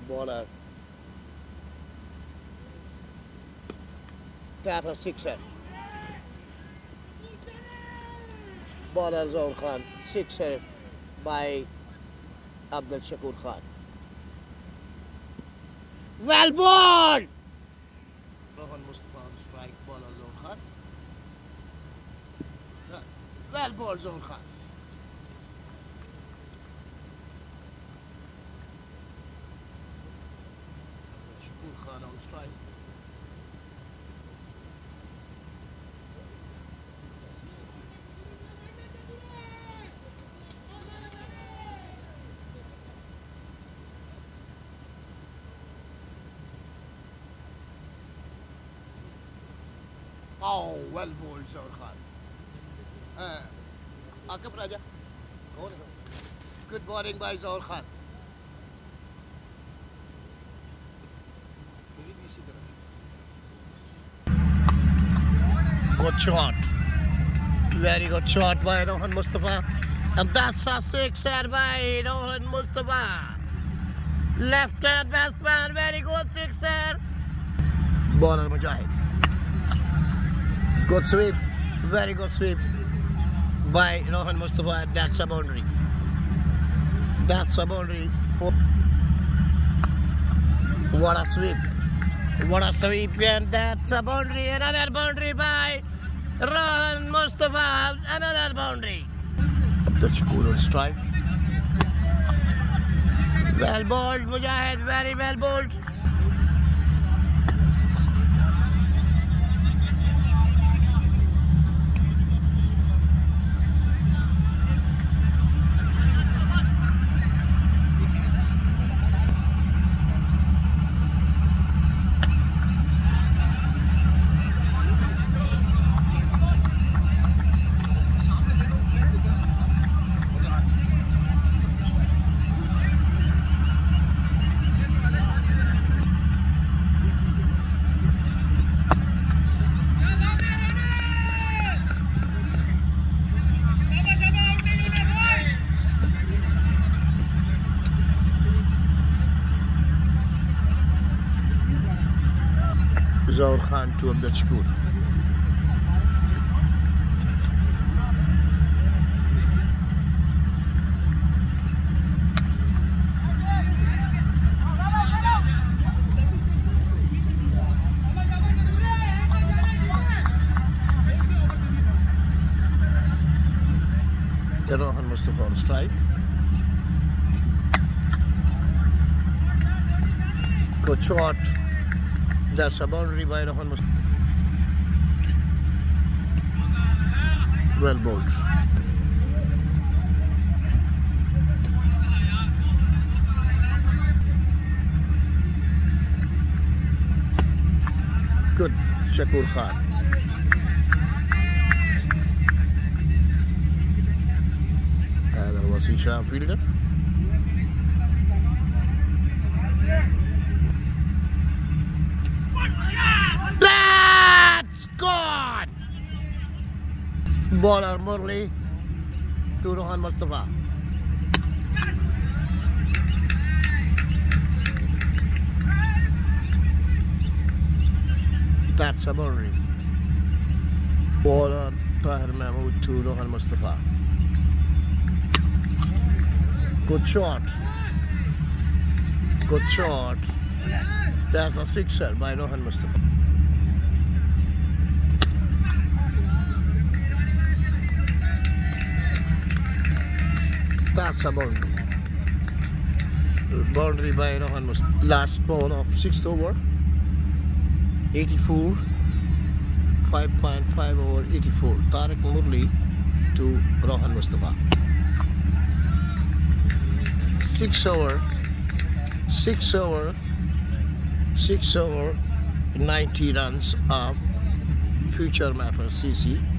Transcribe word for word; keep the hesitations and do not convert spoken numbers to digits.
Bowler. That a sixer. Bowler Zohar Khan. Sixer by Abdul Shakur Khan. Well bowled! Rohan Mustafa on strike. Bowler Zohar Khan. Well bowled Zohar Khan. Shakur Khan on strike. Oh, well bowled Zohar Khan. Uh, Akab Raja. Good bowling by Zohar Khan. Good shot. Very good shot by Rohan Mustafa. And that's a sixer by Rohan Mustafa. Left hand batsman, very good sixer. Bowler Mujahid. Good sweep, very good sweep by Rohan Mustafa. That's a boundary. That's a boundary. For what a sweep. What a sweep, and that's a boundary. Another boundary by Rohan Mustafa. Another boundary. Abdul Shakur on strike. Well bowled, Mujahid. Very well bowled. Zohar Khan to Abdul Shakur. Rohan Mustafa on strike. Good shot. That's a boundary by Rohan Mustafa. Well bowled. Good, Shakur Khan. HAIDER was SHAH fielder. That's gone! Bowler Murli to Rohan Mustafa. That's a boundary. Bowler Tahir Mahmood to Rohan Mustafa. Good shot. Good shot. That's a sixer by Rohan Mustafa. That's a boundary. Boundary by Rohan Mustafa. Last ball of sixth over. eighty-four. five point five over eighty-four. Tariq Murli to Rohan Mustafa. Six over. Six over. Six over. ninety runs of Future Mattress C C.